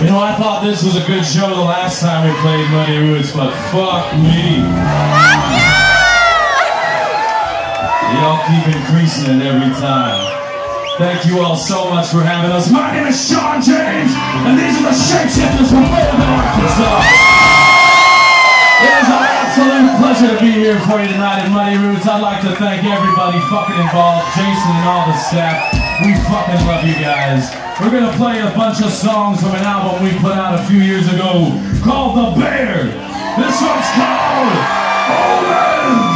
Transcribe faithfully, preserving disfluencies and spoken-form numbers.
You know, I thought this was a good show the last time we played Muddy Roots, but fuck me. Y'all keep increasing it every time. Thank you all so much for having us. My name is Shawn James, and these are the Shapeshifters from Fayetteville, Arkansas. It is our absolute pleasure to be here for you tonight at Muddy Roots. I'd like to thank everybody fucking involved, Jason and all the staff. We fucking love you guys. We're gonna play a bunch of songs from an album we put out a few years ago called The Bear. This one's called Omen.